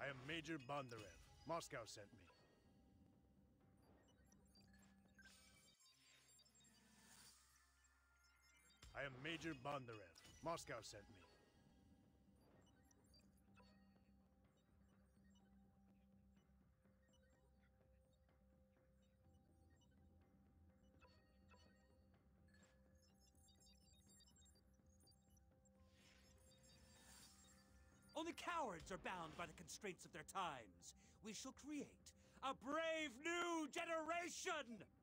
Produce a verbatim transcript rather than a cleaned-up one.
am Major Bondarev. Moscow sent me. I am Major Bondarev. Moscow sent me. Only cowards are bound by the constraints of their times. We shall create a brave new generation!